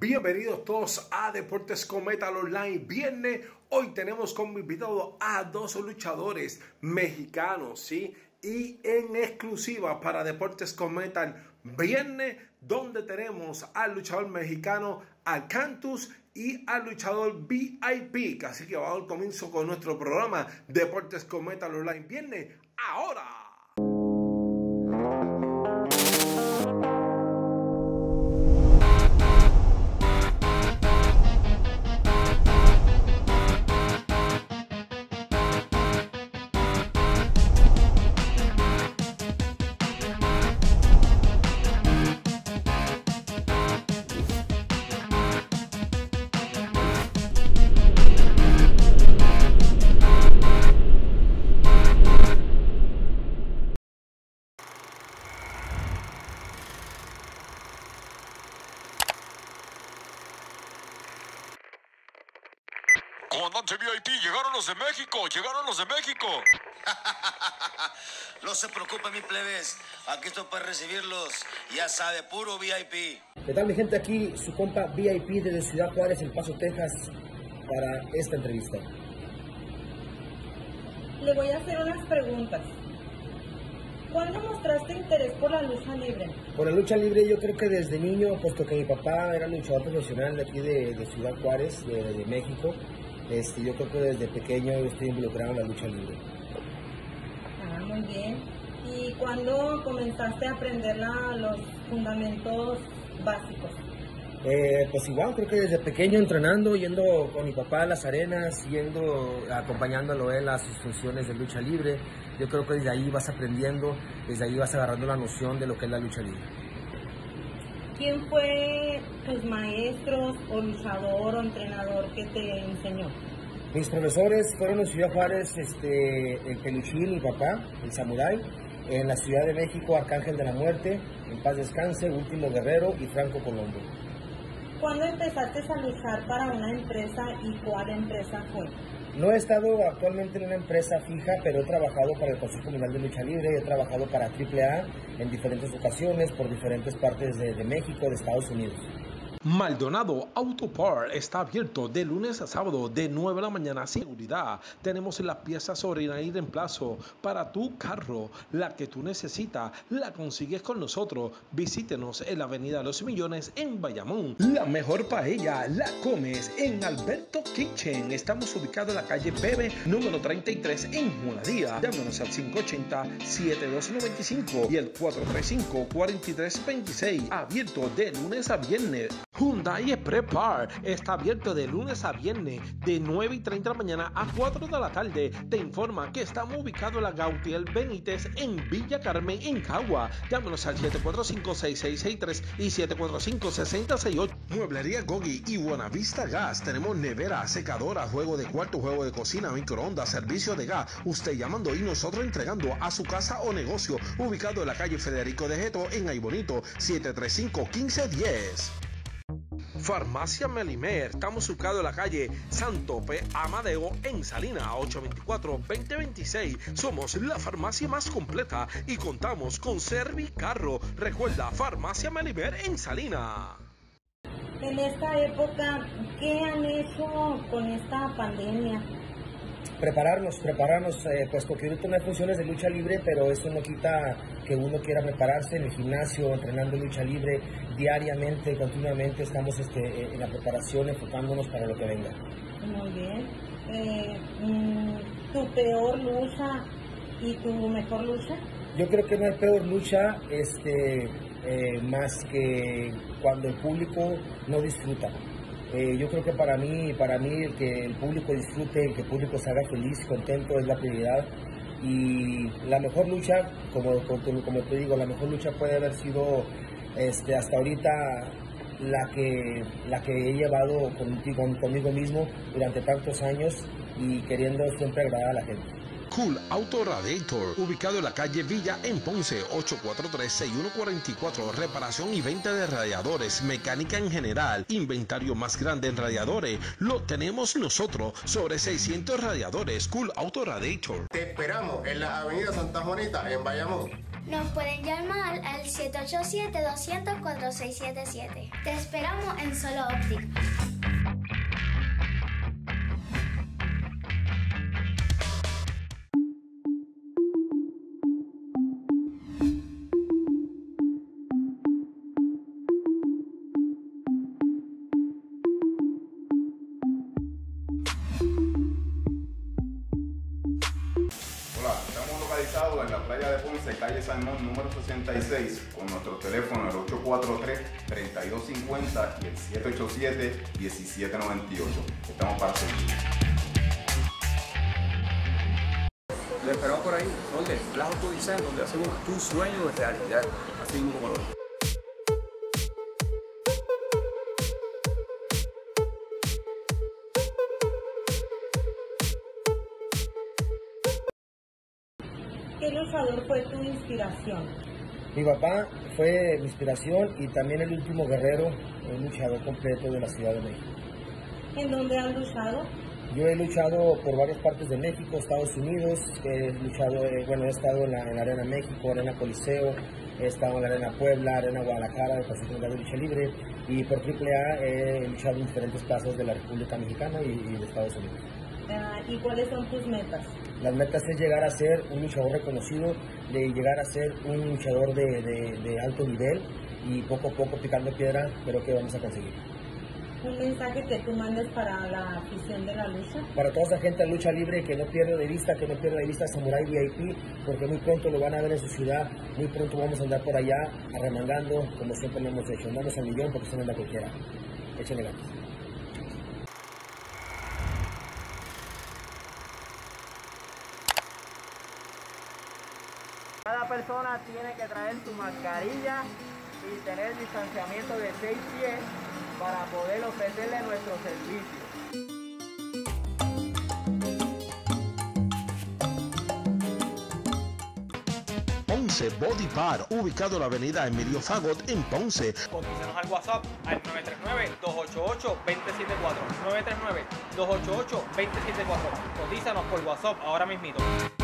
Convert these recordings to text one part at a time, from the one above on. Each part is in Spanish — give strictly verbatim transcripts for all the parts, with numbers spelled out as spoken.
Bienvenidos todos a Deportes con Metal Online. Viernes, hoy tenemos como invitado a dos luchadores mexicanos, ¿sí? Y en exclusiva para Deportes con Metal Viernes, donde tenemos al luchador mexicano Alcantus y al luchador V I P. Así que vamos al comienzo con nuestro programa Deportes con Metal Online Viernes, ahora. Comandante V I P, llegaron los de México, llegaron los de México. No se preocupe, mi plebes, aquí estoy para recibirlos, ya sabe, puro V I P. ¿Qué tal, mi gente? Aquí su compa V I P desde Ciudad Juárez, El Paso, Texas, para esta entrevista. Le voy a hacer unas preguntas. ¿Cuándo mostraste interés por la lucha libre? Por la lucha libre yo creo que desde niño, puesto que mi papá era luchador profesional de aquí de, de Ciudad Juárez, de, de México, este, yo creo que desde pequeño yo estoy involucrado en la lucha libre. Ah, muy bien. ¿Y cuándo comenzaste a aprender la, los fundamentos básicos? Eh, pues igual, creo que desde pequeño entrenando, yendo con mi papá a las arenas, yendo, acompañándolo él a sus funciones de lucha libre. Yo creo que desde ahí vas aprendiendo, desde ahí vas agarrando la noción de lo que es la lucha libre. ¿Quién fue tus maestros o luchador o entrenador que te enseñó? Mis profesores fueron en Ciudad Juárez, este, el Peluchín, mi papá, el Samurai. En la Ciudad de México, Arcángel de la Muerte, En Paz Descanse, Último Guerrero y Franco Colombo. ¿Cuándo empezaste a luchar para una empresa y cuál empresa fue? No he estado actualmente en una empresa fija, pero he trabajado para el Consejo Mundial de Lucha Libre, he trabajado para triple A en diferentes ocasiones, por diferentes partes de, de México, de Estados Unidos. Maldonado Auto Part está abierto de lunes a sábado de nueve de la mañana. Seguridad. Tenemos las piezas original y reemplazo para tu carro. La que tú necesitas la consigues con nosotros. Visítenos en la avenida Los Millones en Bayamón. La mejor paella la comes en Alberto Kitchen. Estamos ubicados en la calle Bebe número treinta y tres en Juanadía. Llámanos al cinco ocho cero, siete dos nueve cinco y el cuatro tres cinco, cuatro tres dos seis. Abierto de lunes a viernes. Hyundai Prepar está abierto de lunes a viernes de nueve y treinta de la mañana a cuatro de la tarde. Te informa que estamos ubicados en la Gautier Benítez en Villa Carmen, en Cagua. Llámanos al siete cuatro cinco, seis seis seis tres y siete cuatro cinco, seis cero seis ocho. Mueblería Gogi y Buenavista Gas. Tenemos nevera, secadora, juego de cuarto, juego de cocina, microondas, servicio de gas. Usted llamando y nosotros entregando a su casa o negocio. Ubicado en la calle Federico de Geto en Aybonito, siete tres cinco, uno cinco uno cero. Farmacia Melimer, estamos ubicados en la calle Santo P. Amadeo en Salinas, ocho dos cuatro, dos cero dos seis. Somos la farmacia más completa y contamos con Servicarro. Recuerda, Farmacia Melimer en Salinas. En esta época, ¿qué han hecho con esta pandemia? Prepararnos, prepararnos, eh, puesto que ahorita no hay funciones de lucha libre, pero eso no quita que uno quiera prepararse en el gimnasio, entrenando lucha libre diariamente, continuamente. Estamos este, en la preparación, enfocándonos para lo que venga. Muy bien. Eh, ¿Tu peor lucha y tu mejor lucha? Yo creo que no hay peor lucha este, eh, más que cuando el público no disfruta. Eh, yo creo que para mí, para mí el que el público disfrute, que el público se haga feliz, contento, es la prioridad. Y la mejor lucha, como, como, como te digo, la mejor lucha puede haber sido este, hasta ahorita la que, la que he llevado contigo, conmigo mismo durante tantos años y queriendo siempre agradar a la gente. Cool Auto Radiator, ubicado en la calle Villa en Ponce, ocho cuatro tres, seis uno cuatro cuatro. Reparación y venta de radiadores, mecánica en general, inventario más grande en radiadores, lo tenemos nosotros, sobre seiscientos radiadores. Cool Auto Radiator. Te esperamos en la avenida Santa Juanita, en Bayamón. Nos pueden llamar al siete ocho siete, dos cero cero, cuatro seis siete siete. Te esperamos en Solo Óptica. Hola, estamos localizados en la playa de Ponce, calle Salmón, número sesenta y seis, con nuestro teléfono el ocho cuatro tres, tres dos cinco cero y el siete ocho siete, uno siete nueve ocho. Estamos para servir. Le esperamos por ahí, donde Blas Auto Design, donde hacemos tu sueño de realidad, así mismo como lo ves. ¿Qué luchador fue tu inspiración? Mi papá fue mi inspiración y también el último guerrero, el luchador completo de la Ciudad de México. ¿En dónde has luchado? Yo he luchado por varias partes de México, Estados Unidos, he luchado, eh, bueno, he estado en la, en la Arena México, Arena Coliseo, he estado en la Arena Puebla, Arena Guadalajara, el Consejo Mundial de Lucha Libre, y por triple A he luchado en diferentes plazas de la República Mexicana y, y de Estados Unidos. Uh, ¿Y cuáles son tus metas? Las metas es llegar a ser un luchador reconocido, de llegar a ser un luchador de, de, de alto nivel, y poco a poco picando piedra, creo que vamos a conseguir. ¿Un mensaje que tú mandes para la afición de la lucha? Para toda esa gente de lucha libre, que no pierda de vista, que no pierda de vista Samurai V I P, porque muy pronto lo van a ver en su ciudad, muy pronto vamos a andar por allá arremangando, como siempre lo hemos hecho. Andamos al millón porque se no anda cualquiera. Échenle ganas. Cada persona tiene que traer su mascarilla y tener distanciamiento de seis pies para poder ofrecerle nuestro servicio. Ponce Body Bar, ubicado en la avenida Emilio Fagot en Ponce. Contícenos al WhatsApp al nueve tres nueve, dos ocho ocho, dos cero siete cuatro. nueve tres nueve, dos ocho ocho, dos cero siete cuatro. Cotízanos por WhatsApp ahora mismito.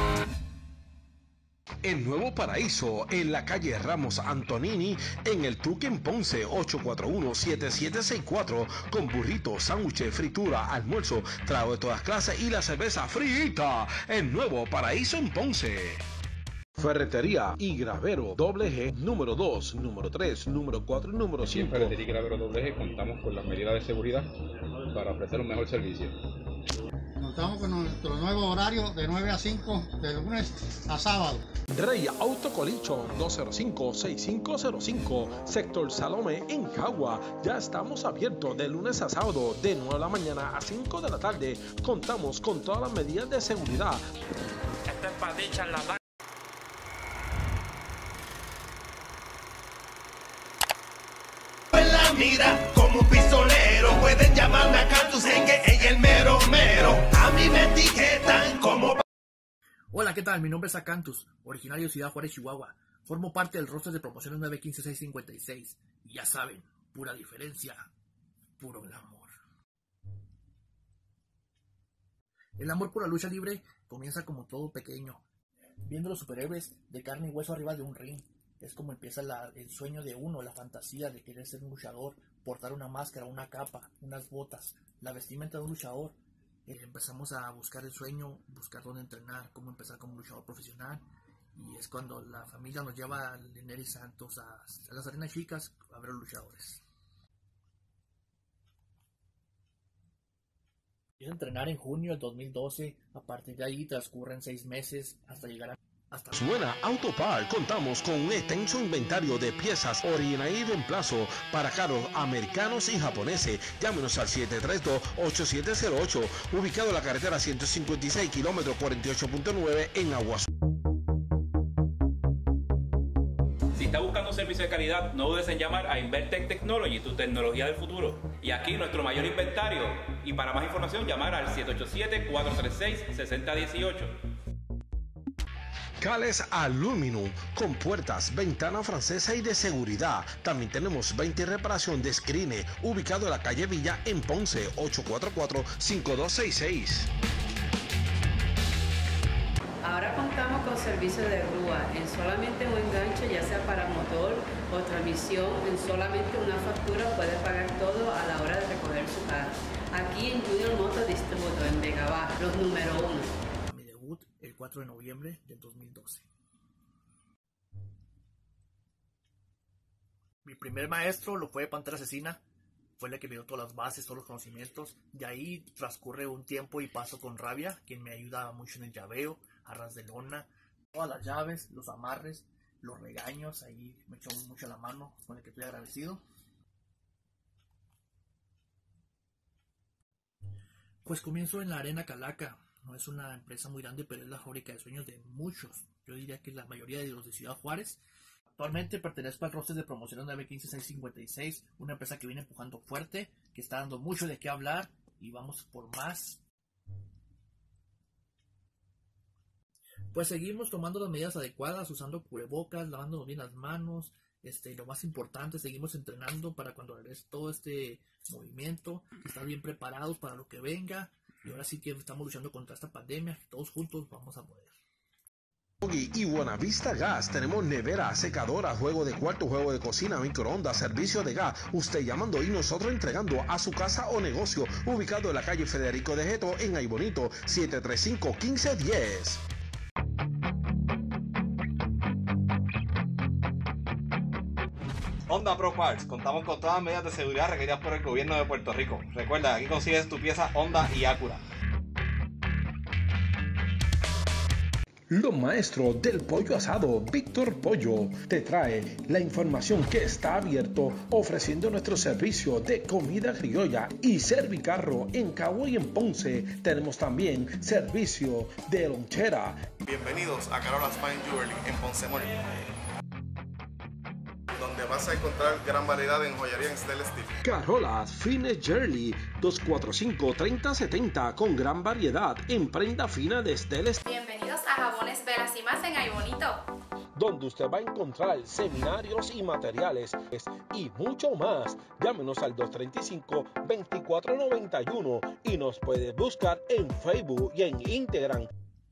El Nuevo Paraíso, en la calle Ramos Antonini, en el Tuque en Ponce, ocho cuatro uno, siete siete seis cuatro, con burritos, sándwiches, fritura, almuerzo, trago de todas clases y la cerveza frita. El Nuevo Paraíso en Ponce. Ferretería y Gravero Doble G, número dos, número tres, número cuatro y número cinco. En Ferretería y Gravero Doble G contamos con las medidas de seguridad para ofrecer un mejor servicio. Contamos con nuestro nuevo horario de nueve a cinco, de lunes a sábado. Rey Auto Collision, dos cero cinco, seis cinco cero cinco, Sector Salome en Cagua. Ya estamos abiertos de lunes a sábado, de nueve de la mañana a cinco de la tarde. Contamos con todas las medidas de seguridad. Esta es paticha en la mano. En la mira como un pistolero, pueden llamarme a Cantus en que ella es el mero mero. A mí me etiquetan como... Hola, ¿qué tal? Mi nombre es Acantus, originario de Ciudad Juárez, Chihuahua. Formo parte del roster de promociones nueve uno cinco, seis cinco seis. Y ya saben, pura diferencia, puro glamour. El amor por la lucha libre comienza como todo pequeño, viendo los superhéroes de carne y hueso arriba de un ring. Es como empieza la, el sueño de uno, la fantasía de querer ser un luchador, portar una máscara, una capa, unas botas, la vestimenta de un luchador. Eh, empezamos a buscar el sueño, buscar dónde entrenar, cómo empezar como luchador profesional, y es cuando la familia nos lleva a Neri Santos a, a las arenas chicas a ver a los luchadores. Empiezo a entrenar en junio del dos mil doce, a partir de ahí transcurren seis meses hasta llegar a... Hasta... Suena Autopar, contamos con un extenso inventario de piezas original y reemplazo para carros americanos y japoneses. Llámenos al siete tres dos, ocho siete cero ocho, ubicado en la carretera ciento cincuenta y seis, kilómetro cuarenta y ocho punto nueve en Aguas. Si está buscando un servicio de calidad, no dudes en llamar a Invertec Technology, tu tecnología del futuro. Y aquí nuestro mayor inventario. Y para más información, llamar al siete ocho siete, cuatro tres seis, seis cero uno ocho. Cales Aluminum, con puertas, ventana francesa y de seguridad. También tenemos veinte reparación de screen, ubicado en la calle Villa en Ponce, ocho cuatro cuatro, cinco dos seis seis. Ahora contamos con servicio de grúa en solamente un enganche, ya sea para motor o transmisión. En solamente una factura puede pagar todo a la hora de recoger su carro. Aquí en Junior Motor Distributor en Vega Baja, los número uno. Mi debut el cuatro de noviembre del dos mil doce. Mi primer maestro lo fue Pantera Asesina. Fue la que me dio todas las bases, todos los conocimientos. De ahí transcurre un tiempo y paso con Rabia, quien me ayuda mucho en el llaveo, arras de lona, todas las llaves, los amarres, los regaños. Ahí me echó mucho la mano, con el que estoy agradecido. Pues comienzo en la Arena Calaca. No es una empresa muy grande, pero es la fábrica de sueños de muchos. Yo diría que la mayoría de los de Ciudad Juárez. Actualmente pertenezco al roster de promociones nueve uno cinco seis cinco seis, una empresa que viene empujando fuerte, que está dando mucho de qué hablar y vamos por más. Pues seguimos tomando las medidas adecuadas, usando cubrebocas, lavándonos bien las manos. Este, lo más importante, seguimos entrenando para cuando regrese todo este movimiento, estar bien preparados para lo que venga. Y ahora sí que estamos luchando contra esta pandemia, todos juntos vamos a poder. Y Buenavista Gas, tenemos nevera, secadora, juego de cuarto, juego de cocina, microondas, servicio de gas, usted llamando y nosotros entregando a su casa o negocio, ubicado en la calle Federico de Geto en Aybonito, siete tres cinco, uno cinco uno cero. Honda Pro Parts, contamos con todas las medidas de seguridad requeridas por el gobierno de Puerto Rico. Recuerda, aquí consigues tu pieza Honda y Acura. Los maestros del pollo asado, Víctor Pollo, te trae la información que está abierto ofreciendo nuestro servicio de comida criolla y servicarro en Cagua y en Ponce. Tenemos también servicio de lonchera. Bienvenidos a Carola's Fine Jewelry en Ponce Mall, donde vas a encontrar gran variedad en joyería en stainless steel. Carola's Fine Jewelry, dos cuatro cinco, treinta setenta, con gran variedad en prenda fina de stainless. Bienvenidos a Jabones Velas y más en Aybonito, donde usted va a encontrar seminarios y materiales y mucho más. Llámenos al dos tres cinco, dos cuatro nueve uno y nos puede buscar en Facebook y en Instagram.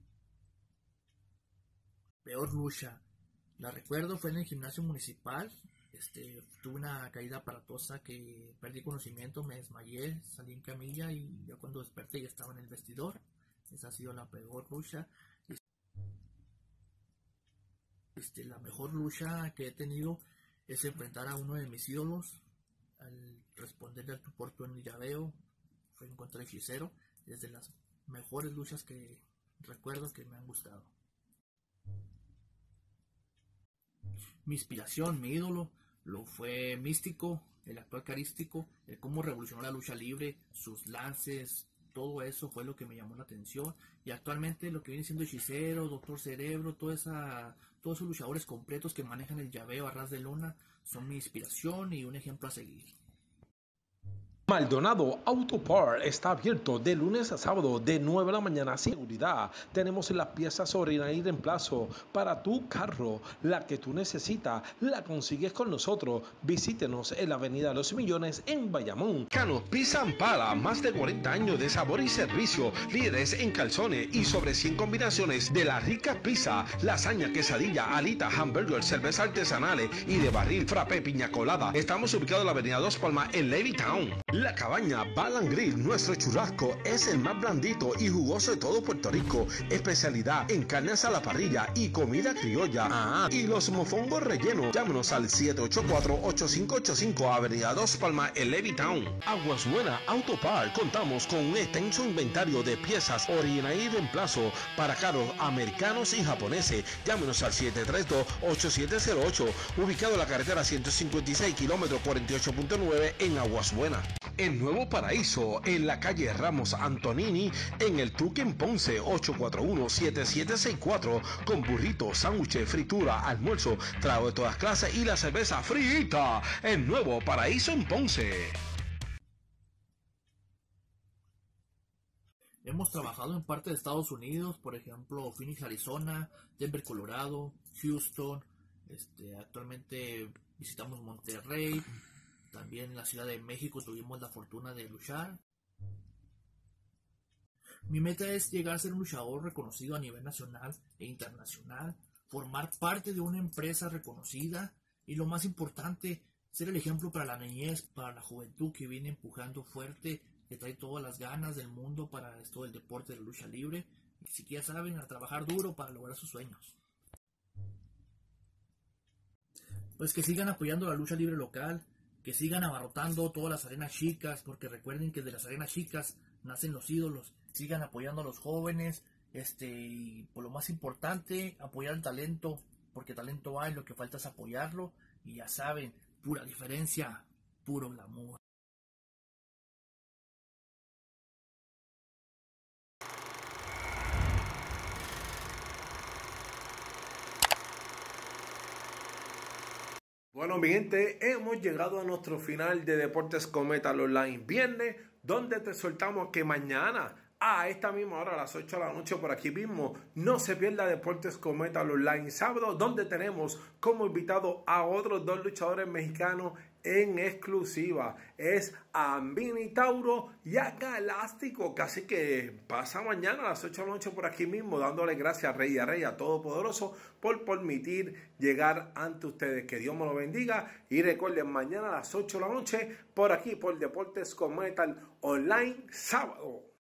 Peor lucha, la recuerdo, fue en el gimnasio municipal. Este, tuve una caída aparatosa que perdí conocimiento, me desmayé, salí en camilla y ya cuando desperté ya estaba en el vestidor. Esa ha sido la peor lucha. Este, la mejor lucha que he tenido es enfrentar a uno de mis ídolos, al responderle al tu porto en el llaveo, fue en contra de Hechicero. Es de las mejores luchas que recuerdo que me han gustado. Mi inspiración, mi ídolo, lo fue Místico, el actual Carístico, el cómo revolucionó la lucha libre, sus lances, todo eso fue lo que me llamó la atención. Y actualmente lo que viene siendo Hechicero, Doctor Cerebro, toda esa, todos esos luchadores completos que manejan el llaveo a ras de lona son mi inspiración y un ejemplo a seguir. Maldonado Auto Part está abierto de lunes a sábado de nueve de la mañana. Seguridad. Tenemos las piezas original y reemplazo para tu carro. La que tú necesitas la consigues con nosotros. Visítenos en la avenida Los Millones en Bayamón. Cano Pizza and Pala, más de cuarenta años de sabor y servicio. Líderes en calzones y sobre cien combinaciones de la rica pizza, lasaña, quesadilla, alita, hamburger, cerveza artesanales y de barril, frappé, piña colada. Estamos ubicados en la avenida Dos Palmas en Levittown. La Cabaña Balan Grill, nuestro churrasco es el más blandito y jugoso de todo Puerto Rico. Especialidad en carnes a la parrilla y comida criolla. Ah, y los mofongos rellenos. Llámenos al siete ocho cuatro, ocho cinco ocho cinco, avenida Dos Palmas en Levittown. Aguas Buena Auto Part. Contamos con un extenso inventario de piezas original y reemplazo para carros americanos y japoneses. Llámenos al siete tres dos, ocho siete cero ocho, ubicado en la carretera ciento cincuenta y seis, kilómetro cuarenta y ocho punto nueve en Aguas Buena. En Nuevo Paraíso, en la calle Ramos Antonini, en el Tuque en Ponce, ocho cuatro uno, siete siete seis cuatro, con burritos, sándwiches, fritura, almuerzo, trago de todas clases y la cerveza frita. En Nuevo Paraíso en Ponce. Hemos trabajado en parte de Estados Unidos, por ejemplo, Phoenix, Arizona, Denver, Colorado, Houston. Este, actualmente visitamos Monterrey. También en la Ciudad de México tuvimos la fortuna de luchar. Mi meta es llegar a ser un luchador reconocido a nivel nacional e internacional, formar parte de una empresa reconocida y, lo más importante, ser el ejemplo para la niñez, para la juventud que viene empujando fuerte, que trae todas las ganas del mundo para esto del deporte de la lucha libre, y si ya saben, a trabajar duro para lograr sus sueños. Pues que sigan apoyando la lucha libre local, que sigan abarrotando todas las arenas chicas, porque recuerden que de las arenas chicas nacen los ídolos. Sigan apoyando a los jóvenes, este, y por lo más importante, apoyar el talento, porque talento hay, lo que falta es apoyarlo, y ya saben, pura diferencia, puro glamour. Bueno, mi gente, hemos llegado a nuestro final de Deportes con Metal Online Viernes, donde te soltamos que mañana a esta misma hora, a las ocho de la noche, por aquí mismo, no se pierda Deportes con Metal Online Sábado, donde tenemos como invitado a otros dos luchadores mexicanos en exclusiva. Es a Minotauro y a Galáctico. Así que pasa mañana a las ocho de la noche por aquí mismo, dándole gracias a Rey y a Rey, a Todopoderoso, por permitir llegar ante ustedes. Que Dios me lo bendiga. Y recuerden, mañana a las ocho de la noche, por aquí, por Deportes con Metal Online Sábado.